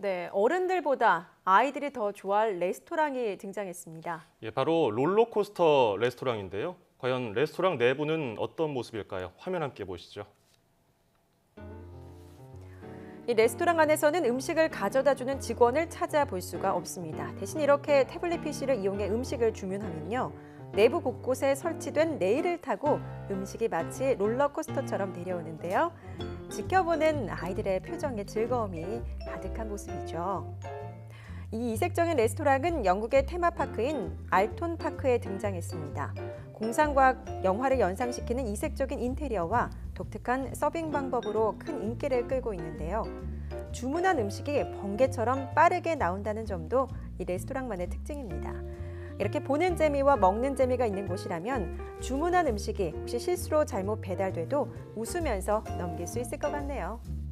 네, 어른들보다 아이들이 더 좋아할 레스토랑이 등장했습니다. 예, 바로 롤러코스터 레스토랑인데요. 과연 레스토랑 내부는 어떤 모습일까요? 화면 함께 보시죠. 이 레스토랑 안에서는 음식을 가져다주는 직원을 찾아볼 수가 없습니다. 대신 이렇게 태블릿 PC를 이용해 음식을 주문하면요. 내부 곳곳에 설치된 레일을 타고 음식이 마치 롤러코스터처럼 내려오는데요. 지켜보는 아이들의 표정에 즐거움이 가득한 모습이죠. 이 이색적인 레스토랑은 영국의 테마파크인 알톤 파크에 등장했습니다. 공상과학 영화를 연상시키는 이색적인 인테리어와 독특한 서빙 방법으로 큰 인기를 끌고 있는데요. 주문한 음식이 번개처럼 빠르게 나온다는 점도 이 레스토랑만의 특징입니다. 이렇게 보는 재미와 먹는 재미가 있는 곳이라면 주문한 음식이 혹시 실수로 잘못 배달돼도 웃으면서 넘길 수 있을 것 같네요.